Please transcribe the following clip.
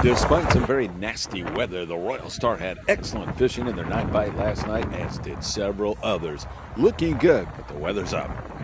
Despite some very nasty weather, the Royal Star had excellent fishing in their night bite last night, as did several others. Looking good, but the weather's up.